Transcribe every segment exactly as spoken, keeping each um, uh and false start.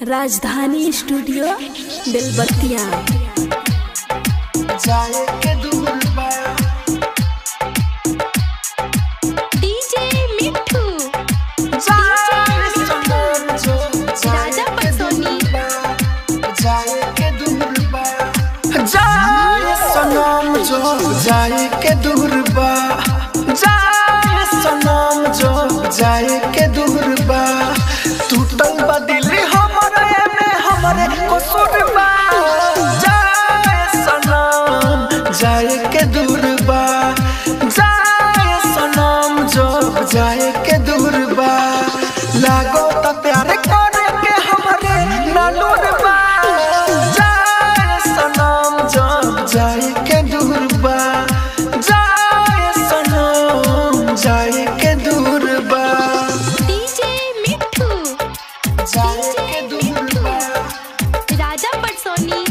राजधानी स्टूडियो बेलबत्तियां। जाए के दूर बा डीजे मिट्ठू जाए सनम जो राजा पटसोनी। जाए के दूर बा जाए सनम जो जाए के दूर बा जाए सनम जो जाए के दूर बा टूटल बा दिल हमरे में हमरे कसूर बा जाए सनम जाए के दूर बा जाए सनम जो जाए के दूर बा लागो त प्यार करे के हमरे नालूर बा जाए सनम जो जाए के दूर बा जाए सनम जाए के दूर बा डीजे मिट्ठू जाए के दूर बा राजा पटसोनी।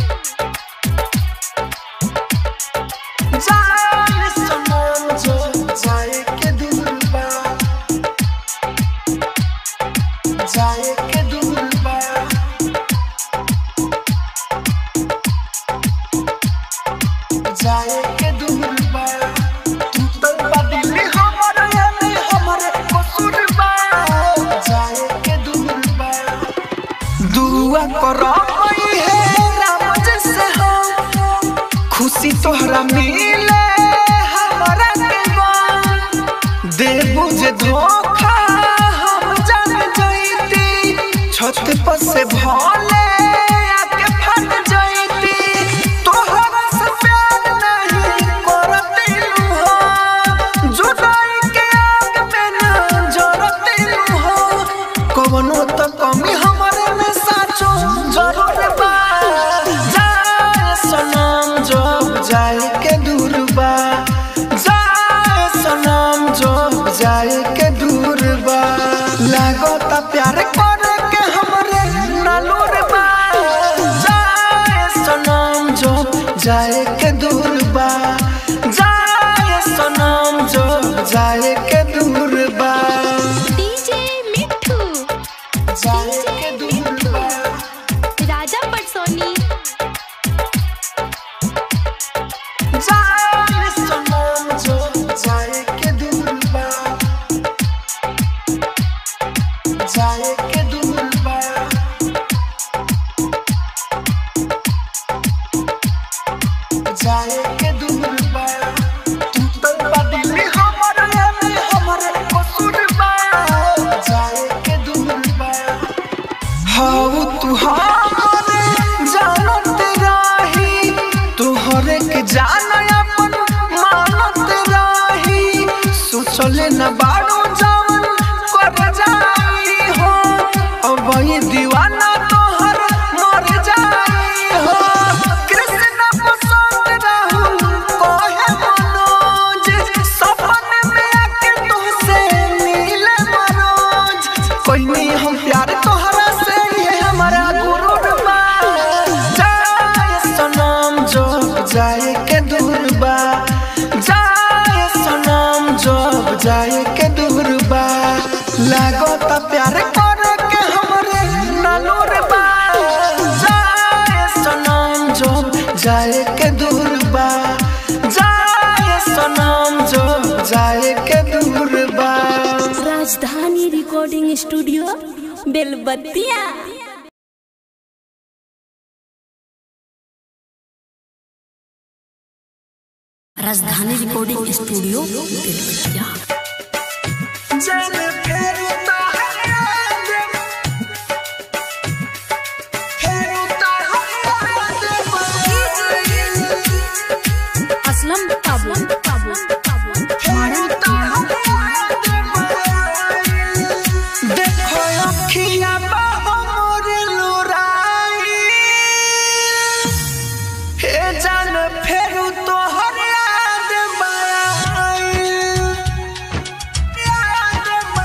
जाए सनम जो जाए के दूर बा जाए के दूर बा जाए के दूर बा टूटल बा दिल हमरे में हमरे कसूर बा जाए के दूर बा दुआ करो है राम जैसे हो खुशी तोहरा मिले हमारा के बा दे बुझे धोखा हम जान जईती छत पर से भोले आके फट जईती तोहरा से प्यार नहीं करती हो जुदाई के आग में ना जरती हो कवनो तो कमी हमारे में साचो जरूर बा जाए सनम जो जाए के दूर बा जाए सनम जो जाए के दूर बा लागो त प्यार करे के हमरे नालूर बा जाए सनम जो जाए के दूर बा जाए सनम जो जाए के दूर बा डीजे मिट्ठू जाए के दूर बा राजा पटसोनी। जाए सनम जो जाए के दूर बा जाए के दूर बा जाए के दूर बा टूटल बा दिल हमरे में हमरे कसूर बा जाए के दूर बा हाउ तू हमरे जानत रही तोहरे के जान अपन मानत रही सोचले न बाड़ो जवन कर जाई हो अब ये दीवाना तोहर मर जाई हो कृष्ण पसंद रहू कोहे मनोज सपन में आके तुझसे मिले मनोज कोई नहीं हम प्यार तोहरा से ये हमारा गुरूर बा जाए सनम जो जाए के दूर बा जाए सनम जो जाए के दूर बा लागो त प्यार करे के हमरे नालूर बा जाए सनम जो जाए के दूर बा जाए सनम जो जाए के दूर बा राजधानी रिकॉर्डिंग स्टूडियो बेलबत्तियां। राजधानी रिकॉर्डिंग स्टूडियो बेलबत्तियां। जान फेरू तोहर याद फेरू तोहर याद असलम काबू काबू फेरू तोहर याद देखो अखियां मोर लुराई हे जान फेरू तोहर याद बाई याद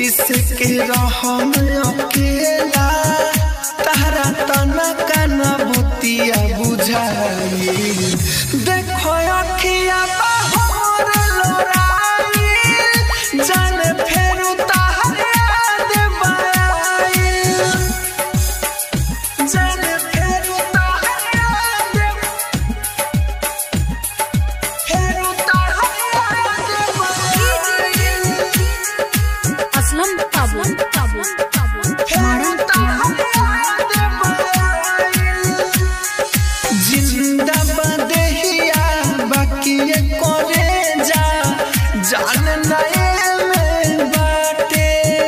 कैसे के रहम अकेला तारा तना काना भूतिया बुझाई देखो अखिया बाहर लोराई जाने फेरू ताहर याद बाई जाने फेरू ताहर याद फेरू ताहर याद बाई असलम काबू काबू काबू फेरू ताहर याद बाई जिंदा बदेहिया बाकी करे जा जान नए में बाटे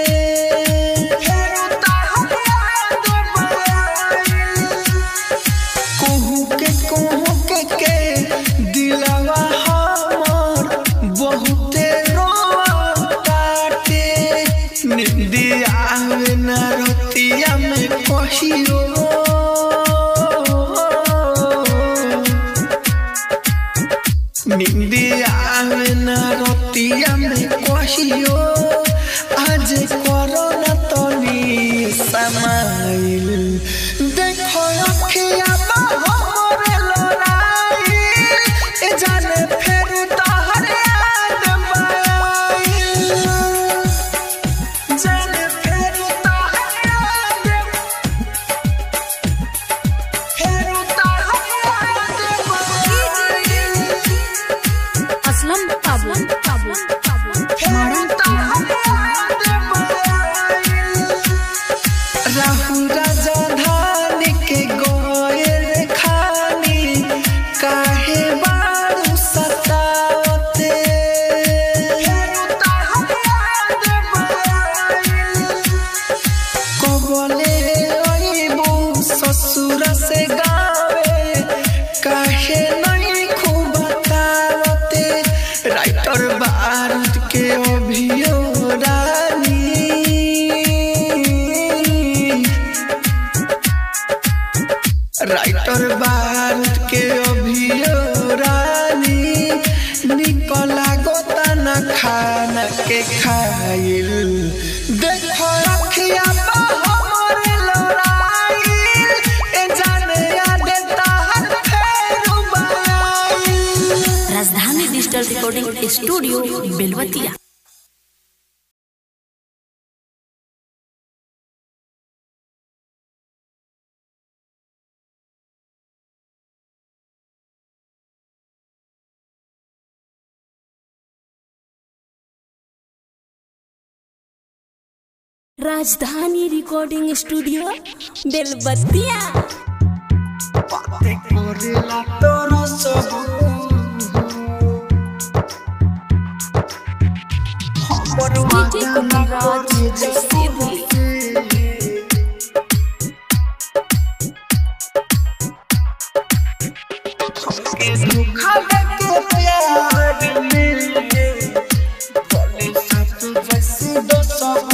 फेरू ताहर याद बाई कहू के कहू के के दिलवा हमर बहुते रोताटे निंदिया आवे ना रतिया में कहियो निंदिया आवे ना रतिया में कहियो आज करो ना तनी समाइल देखो अखिया बाहर लोराई ए जाने फेरू ताहर याद बाई जाने फेरू ताहर याद फेरू ताहर याद बाई असलम काबू काबू काबू फेरू ताहर याद बाई राहु राजा धानी के गोयर खानी काहे बारू सतावते फेरू ताहर याद बाई कबले अइबू ससुर से गावे काहे नहीं खूब बतावते राइटर बारूद के अभियो रानी राइटर बारूद के अभियो रानी निकला गोता न खाना के खाइल देखो अखिया बाहर लोराई ए जाने याद ताहर फेरू बाई राजधानी digital recording studio Belwatiya. Rajdhani recording studio Belbatiya. बातें करेला तोरा सब हमर डीजे कुमराज सीधी के धोखा देके प्यार में बोले सब जैसे दो सब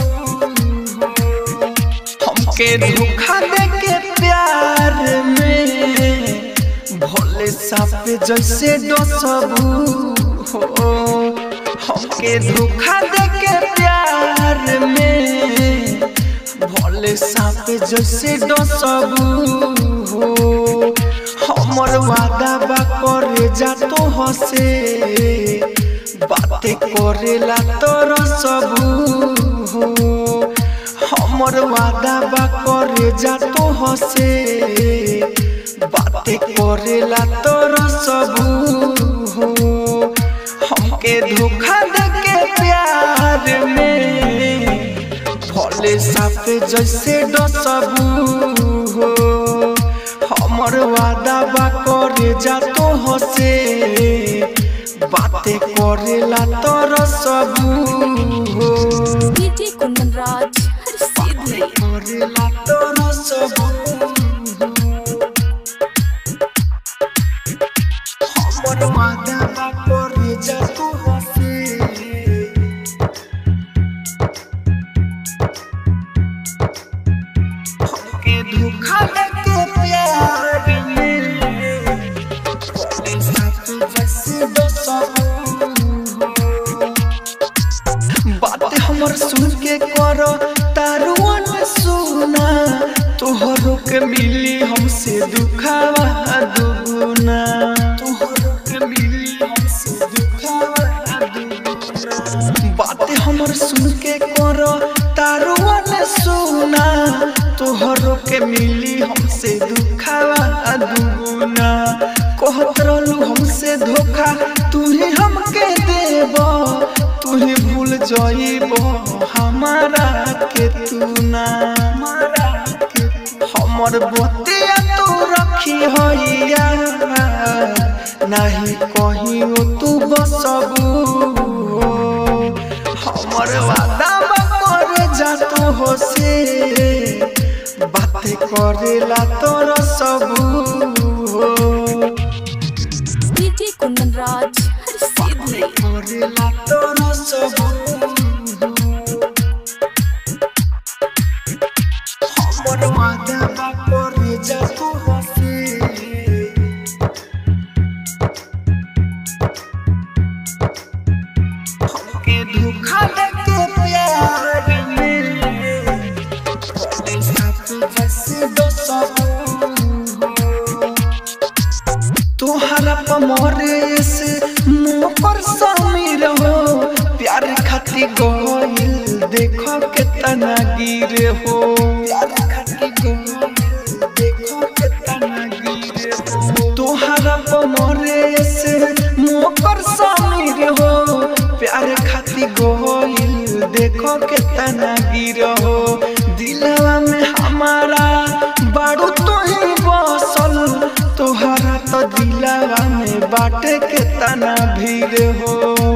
हमके धोखा देके प्यार में भोले साप जैसे दो सब हो हमके धोखा देके प्यार में भोले साप जैसे दो सब हो हमर वादा बा करे जा तो हसे बातें करेला तोर सब हो हमर वादा बा करे जा तो हसे बातें करेला तोर सब हो हमके धोखा देके प्यार में भोले साप जैसे डसब हो हमर वादा बा करे जा तो हसे बातें करेला तोर सब हो डीजे कुमराज सीधी करेला तोर सब हमर वादा बा करे जा तो हसे हमके धोखा देके प्यार में भोले साप जैसे डसब बात हमर सुन के करो तारुआ ने सुना तोहरो के मिली हमसे दुखावा दुगुना तोहरो के मिली हमसे दुखावा दुगुना बात हमर सुन के करो तारुआ ने सुना तोहरो के मिली हमसे दुखावा दुगुना कहत रहलू हमसे धोखा तू ही हमके देबो तू ही भूल जाइबो हमारा के तू ना हमर बतिया तू रखी होइया नहीं कहीं तू बसबू हमर वादा कर जा तू हो से बातें करेला तोर सबू डीजे कुंदन राज हर करेला तोर सबू हमर वादा कर जा तू हो से हमके धोखा देके प्यार में तोहरा पमरे से मोकर समीर हो प्यार खाती गोइल देखो कितना गिर हो प्यार खाती गोइल देखो कितना गिर हो तोहरा पमरे से मोकर समीर हो प्यार खाती गोइल देखो कितना गिर हो दिलवा में हमारा बारू तो ही बसल तोहरा तो दिलवा में बाटे के तना भीड़ हो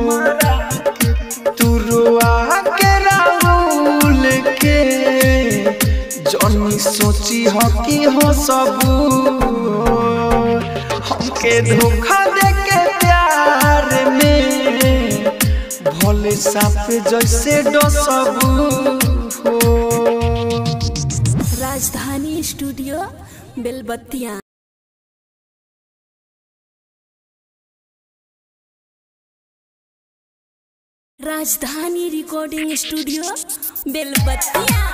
तू रुआ के राहुल के जौनी सोची हो कि हो सबू हमके धोखा दे के प्यार में भोले सांप जैसे डसबू हो राजधानी स्टूडियो बेलबत्तियां। राजधानी रिकॉर्डिंग स्टूडियो बेलबत्तियां।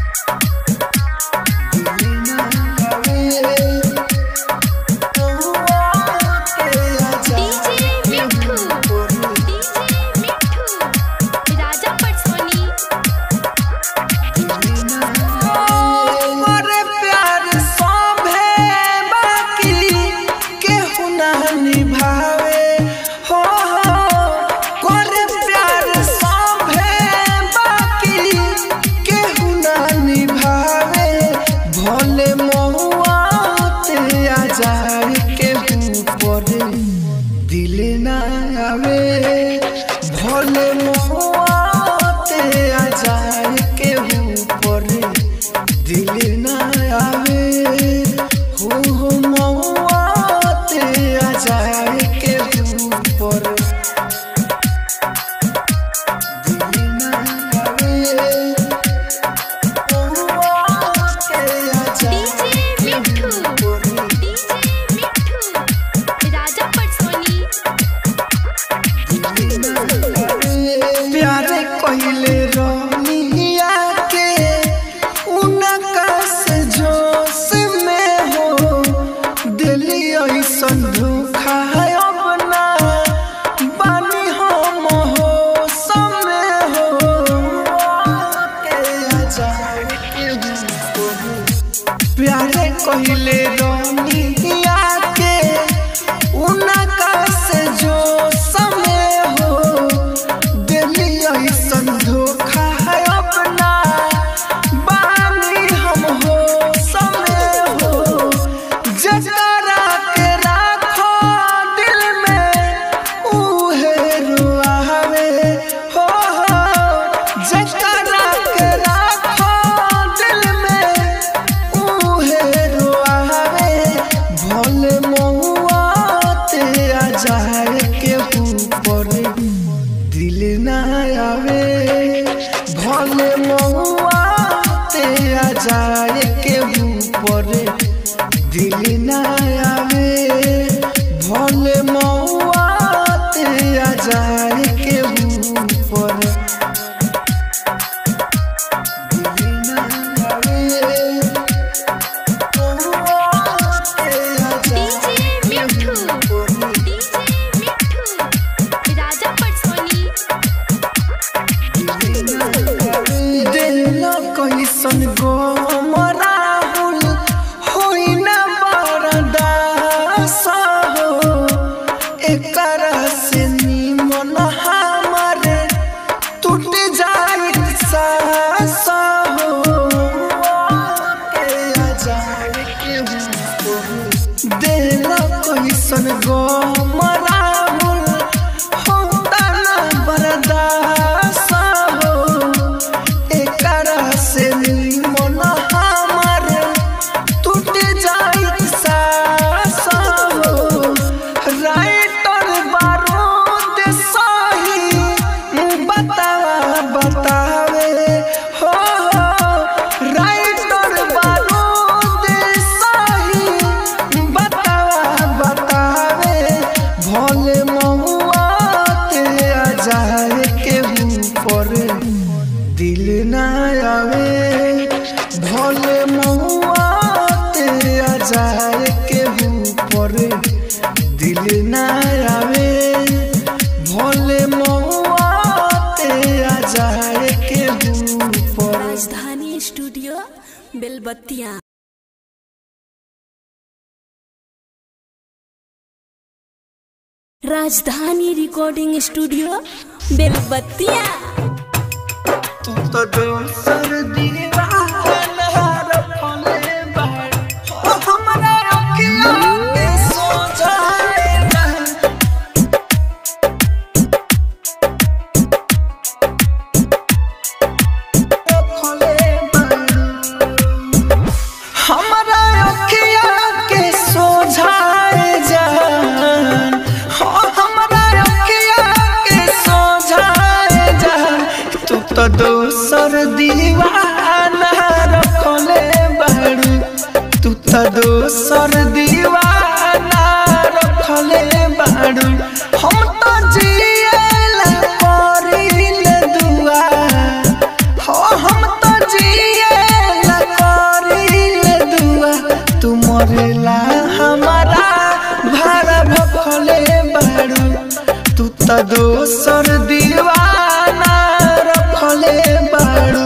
कहले रोनिया के उनका से जो समय हो दिली ऐसन धोखा है अपना बानी हम हो समय हो जकरा के राखो दिल में उहे रुआवे हो जकरा के राखो दिल में उहे रुआवे भोले महुआ ते आ जाए के ऊपर दिल ना आवे भोले महुआ ते आ जाए के ऊपर दिल ना आवे भोले महुआ ते आ जाए के ऊपर। कैसन गो राहुल होई ना बरदास हो एकरा से निमन हमारे टूट जाए सास हो देला कैसन गो राहुल होता ना बरदास हो एकरा से निमन हमारे टूट जाए सास हो राइटर बारूद सही बतावा बतावे हो राइटर बारूद सही बतावा बतावे भोले महुआ ते आ जाए के ऊपर दिल ना आवे भोले महुआ ते आ जाए के ऊपर दिल ना आवे भोले महुआ ते आ जाए के ऊपर। राजधानी स्टूडियो बेलबत्तियां। राजधानी रिकॉर्डिंग स्टूडियो बेलबत्तियां। तू तो दोसर दीवाना रखले बाड़ हो हमरा अखिया के सोझाए ना रखले बाड़ हमरा अखिया के सोझाए जान हो हमरा अखिया के सोझाए जान तू तो दोसर दीवाना रखले बाड़ू तू तो दोसर दीवाना रखले बाड़ू हम तो जिएला करिले दुआ हो हम तो जिएला करिले दुआ तू मरेला हमारा भारा भखले बाड़ू तू तो दोसर दीवाना रखले बाड़ू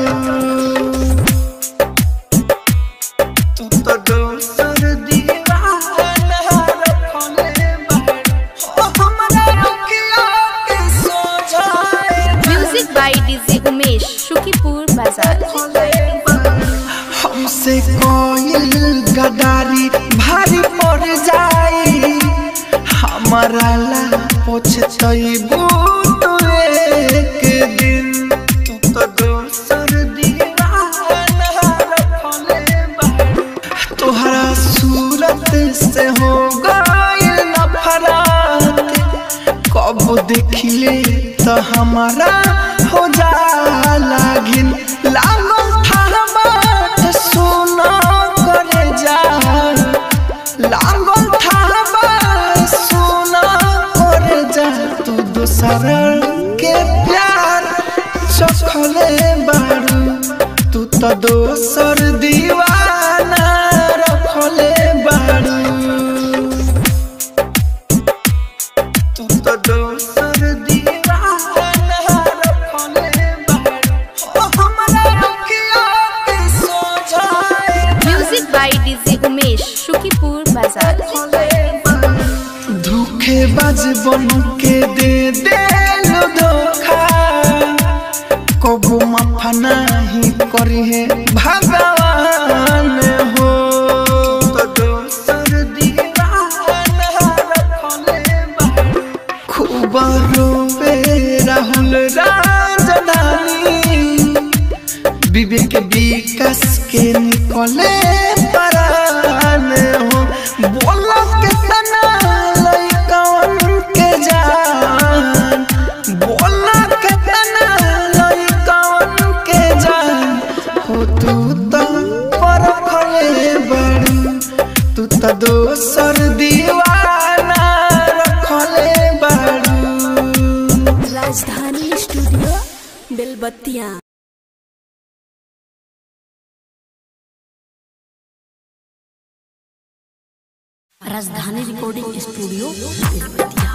तू तो दोसर दीवाना रखले बाड़ू हो हमरा अखिया के सोझाए music by DJ Umesh Shukipur Bazar. हमसे कोई गदारी भारी पड़ जाई हमारा ला पछतइबू तू एक दिन तू तो दोसर दीवाना रखले बाड़ू तोहरा सूरत से हो गइल नफरत कब देखिले तो हमारा हो जाला घिन लागल था बात सुना करे जा लागल था बात सुना करे जा तू दोसर के प्यार चखले बाड़ू तू तो दोसर दीवाना रखले बाड़ू तू तो दोसर दीवाना रखले बाड़ू हो हमरा अखिया के सोझाए music by DJ Umesh Shukipur Bazar. धोखेबाज बन के दे देलो धोखा कबो माफ नहीं करी है भगवान हो तो दोसर दीवाना रखले बाड़ू खूब रोवे राहुल राजधानी विवेक विकास के निकले परान हो बोला कितना लइकन के जान बोला कितना लइकन के जान हो तू तो परखले बाड़ू तू तो दोसर दीवाना रखले बाड़ू। राजधानी स्टूडियो बेलबत्तियां। राजधानी रिकॉर्डिंग स्टूडियो बेलबत्तियां।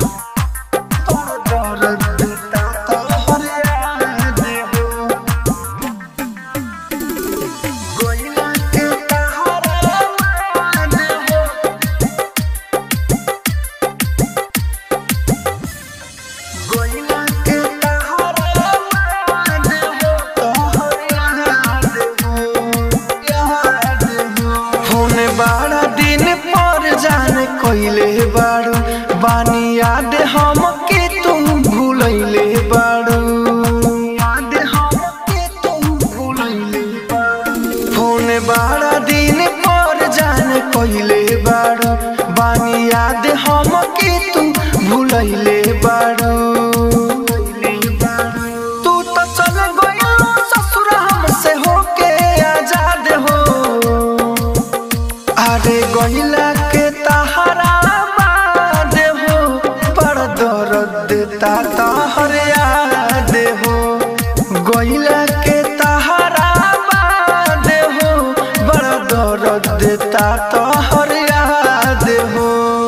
गोइला के तहरा बाद हो बड़ा दर्द देता तोहर याद हो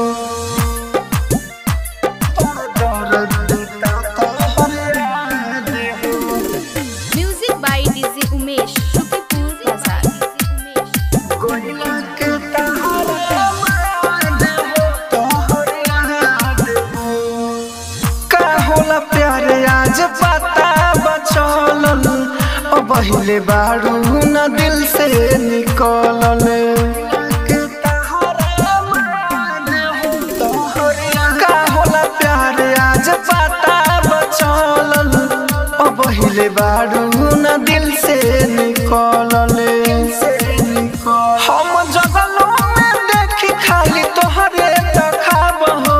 दर्द देता तोहर याद हो। Music by DJ Umesh Shukipur Bazar. गोइला के तहरा बाद हो तोहर याद हो। का होला प्यार आज पता बचलन पहिले बारू न दिल से निकलल का होला प्यार आज पता बचलन पहिले बारू न दिल से निकलल हम जगलों में देखी खाली तोहरे तखाब हो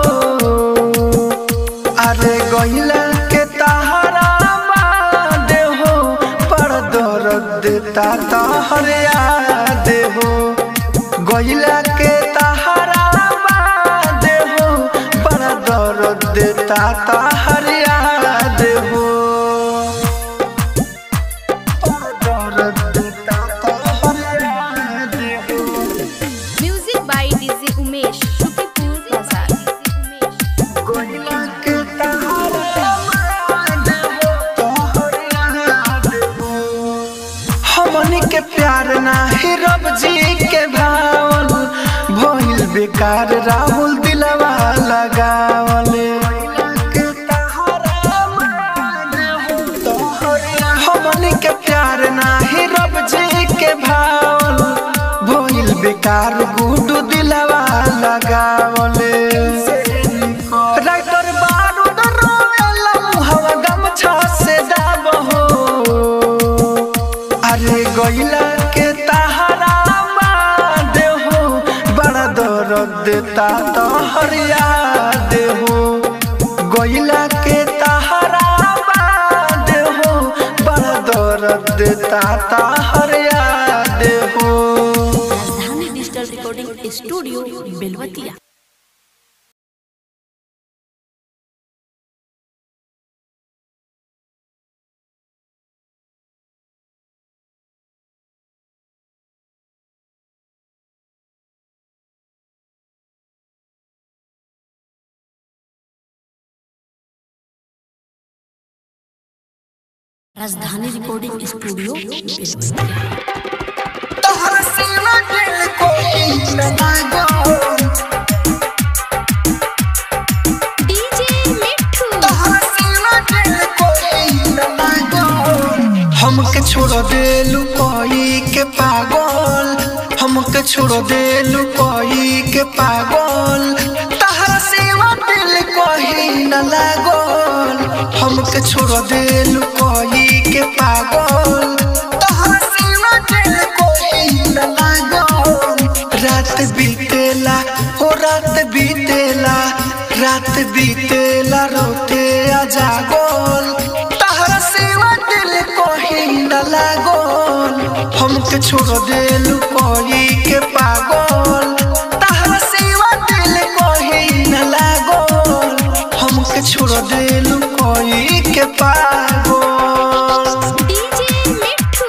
अरे गोइला के तहरा बाद हो पर दर्द देता तोहर याद हो गोइला के तहरा बाद हो पर दर्द देता तोहर याद हो पर दर्द देता तोहर याद हो। Music by DJ Umesh Shukipur Bazar. गोइला के तहरा बाद हो तोहर याद हो। हमनी के प्यार नाही रब जी के भावल भइल बेकार राहुल दिलवा लगावल हमनी के प्यार नाही रब जी के भावल भइल बेकार गुडू दिलवा लगावल राइटर बारूद रोवेला मुहवा गमछा से दाब हो अरे गोइला के तहरा बाद हो बड़ा दर्द देता तोहर याद हो गोइला के तहरा बाद हो बड़ा दर्द देता तोहर याद हो। राजधानी डिजिटल रिकॉर्डिंग स्टूडियो बेलबतिया। राजधानी रिकॉर्डिंग स्टूडियो बेलबतिया। तोहरा सिवा दिल कोई न लागो डीजे मिठू तोहरा सिवा दिल कोई न लागो हमके छोड़ देलू कोई के पागल हमके छोड़ देलू कोई के पागल तोहरा सिवा दिल कोई न लागल हमके छोड़ देलू कोई के पागल तोहरा सिवा दिल कोई न लागल रात बीतेला हो रात बीतेला रात बीतेला रोते आ जागल तोहरा सिवा दिल कोई न लागल हमके छोड़ देलू कोई के पागल तोहरा सिवा दिल कोई न लागल हमके छोड़ देलू कोई के पागल डीजे मिठू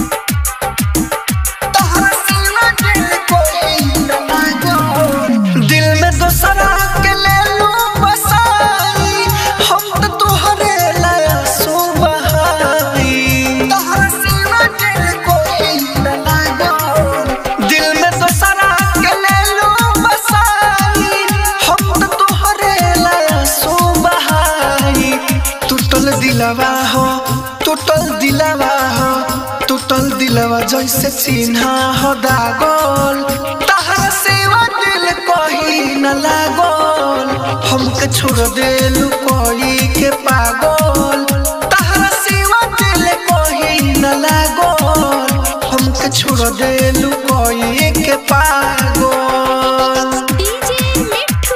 तोहरा सिवा दिल कोई न लागल दिल में दोसरा के ले लू बसाई हम तो तोहरे लाया सुबहाई तोहरा सिवा दिल कोई न लागल दिल में दोसरा के ले लू बसाई हम तो तोहरे लाया सुबहाई टूटल दिलवा हो टूटल दिलवा हो टूटल दिलवा जैसे चिन्हा हो दागल तोहरा सिवा दिल कोई न लागल हमके छोड़ देलू कोई के पागल तोहरा सिवा दिल कोई न लागल हमके छोड़ देलू कोई के पागल डीजे मिठू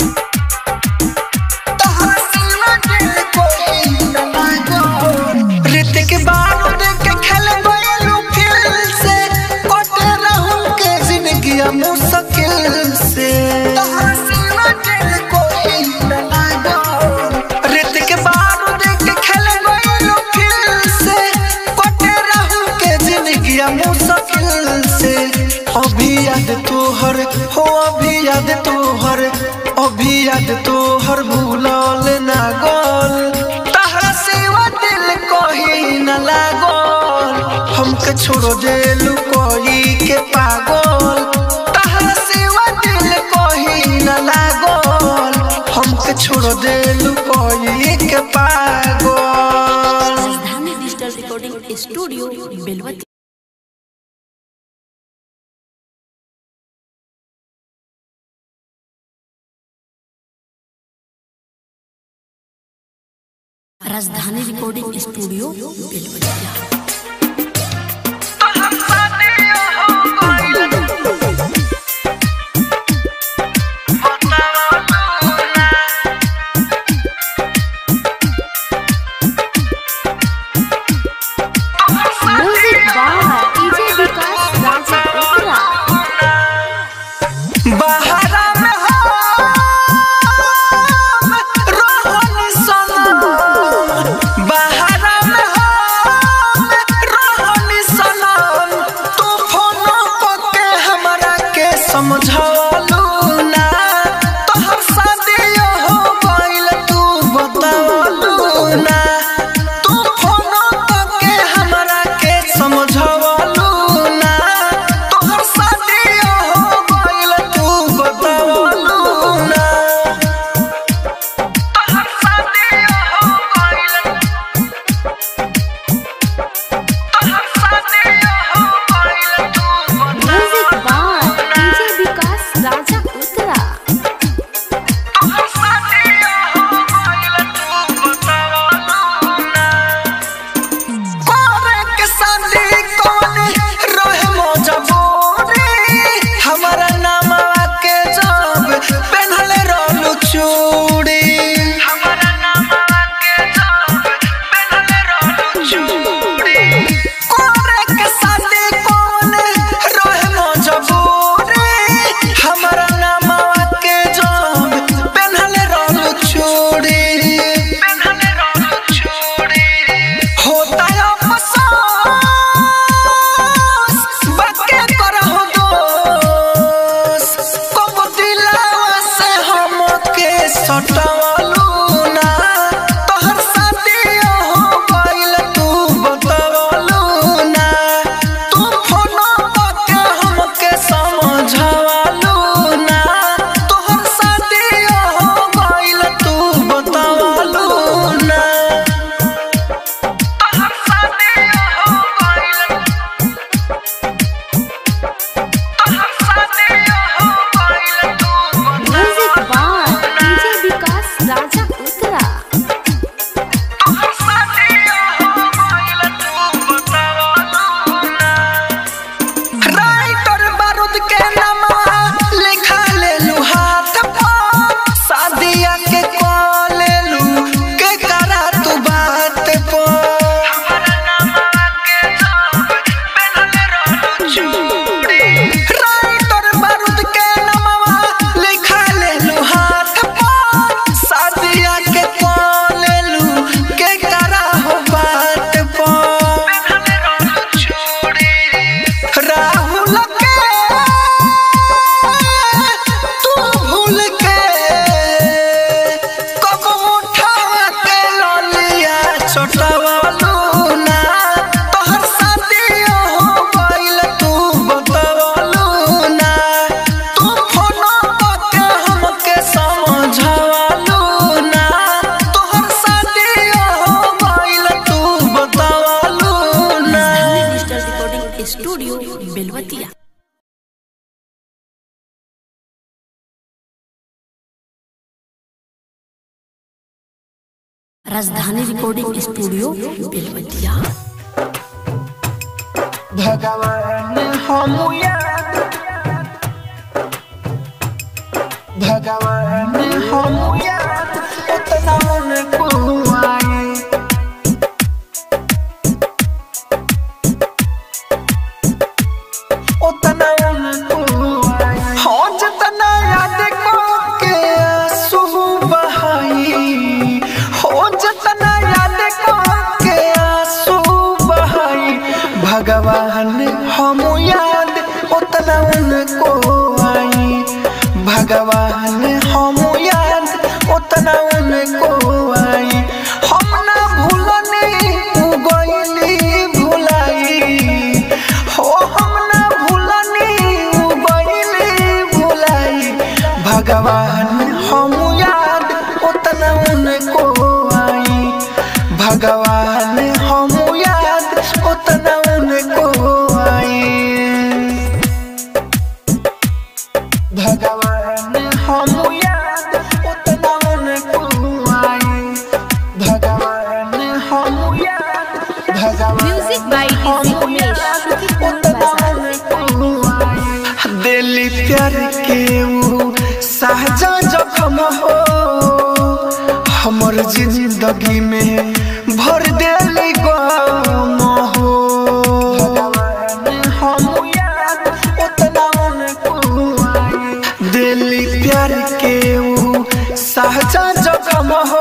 तोहरा सिवा दिल कोई न लागल ऋतिक बारूद के खेल गइलू फिर से कटे रहूं के जिंदगी मुश्किल से तोहरा सिवा दिल कोई न लागल ऋतिक बारूद के खेल गइलू फिर से तोहर हो अभी याद तोहर अभी याद तोहर भूलल ना गल तहरा सेवा दिल कहीं न लागल हमके छोड़ देलू कोई के पागल तहरा सेवा दिल कहीं न लागल हमके छोड़ देलू कोई के पागल। राजधानी digital recording studio Belwatiya. Rajdhani recording studio Belwatiya. Music by DJ Vikas Raja Uttara. बहारा में समझालू ना तोहर शादी हो गइल तू बतावलू ना तू फोन करके हमरा के समझावलू ना तोहर शादी हो गइल तू बतावलू ना तोहर शादी हो गइल तोहर शादी हो गइल तू music by DJ Vikas Raja Uttara. हमारा नाम के जब पहनले रहलू चूड़ी हमारा नाम के जब पहनले रहलू चूड़ी कोरे के शादी कौन रहे मजबूरी हमारा नाम के जब पहनले रहलू चूड़ी पहनले रहलू चूड़ी होता है अफसोस बाके करहो दोस कब दिलावा से हमके सटावलू ना तोहर शादी हो गइल तू बतावलू ना तू फोन करके हमके समझावलू ना तोहर शादी हो गइल तू बतावलू ना तोहर शादी हो गइल तोहर शादी हो गइल तू music by DJ Vikas Raja Uttara. तोहर शादी हो गइल तू बतावलू ना राइटर बारूद के नामा लिखा लेलू हाथ पर शादिया के कॉल लेलू के करा तू बात पर हमारा नामा के जब पहनले रहलू चूड़ी राइटर बारूद के नामा लिखा लेलू हाथ पर शादिया के कॉल लेलू के करा हो बात पर पहनले रहलू चूड़ी राहुल के तू भूल के कब उठा के ललिया छोटवलू ना तोहर शादी हो गइल तू बतावलू ना तू फोन करके हमके समझावलू ना तोहर शादी हो गइल तू बतावलू ना। राजधानी digital recording studio Belwatiya. Rajdhani recording studio Belwatia. भगवान हम याद भगवान हम याद उतना उनको आए उतना उनको आए हो जितना याद को के आंसू बहाई हो जितना याद को के आंसू बहाई भगवान हम याद उतना उनको आए भगवान हम याद उतना उनको आई हम ना भूलनी उ गइली भुलाई हो हम ना भूलनी उ गइली भुलाई भगवान हम याद उतना उनको आई भगवान हम याद उतना उनको आई भगवान हम याद उतना उनको आई भगवान हम याद भगवान music by DJ Umesh Shukipur Bazar. दिल प्यार के वो सहजा जख्म हो हमर जिंदगी में भर देली गम हो भगवान हम याद उतना उनको आई दिल प्यार के वो सहजा जख्म हो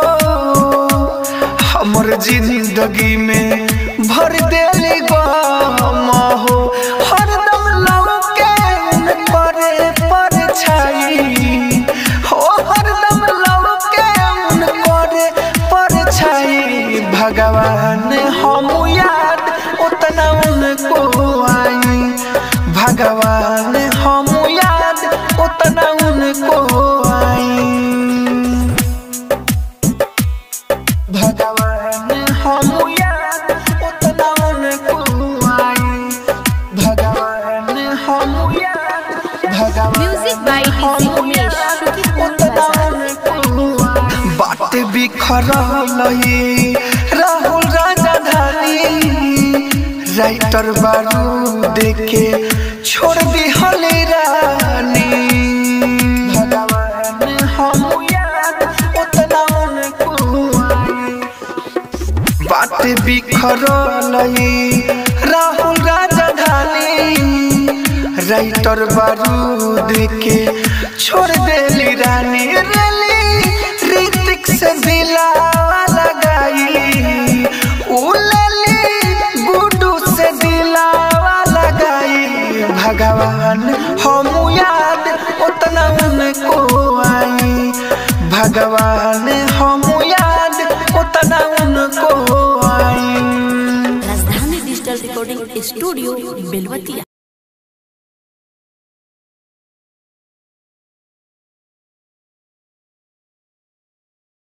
हमर जिंदगी में भर देली गम हो हरदम लौके करे परछाई हो हरदम लौके करे परछाई भगवान हम याद उतना उनको आई भगवान हम याद उतना उनको आई भगवान हम याद उतना उनको आई भगवान हम याद भगवान music by DJ Umesh Shukipur Bazar. बात बिखरल राहुल राजधानी राइटर बारू देखे छोड़ दिहल रानी भगवान हम याद उतना उनको आई बात बिखरल राहुल राजधानी राइटर बारूद के छोड़ देली रानी रेली ऋतिक से दिलावा लगाई उलेली गुडू से दिलावा लगाई भगवान हम याद उतना उनको आई भगवान हम याद उतना उनको आई राजधानी डिजिटल रिकॉर्डिंग स्टूडियो बेलवतिया।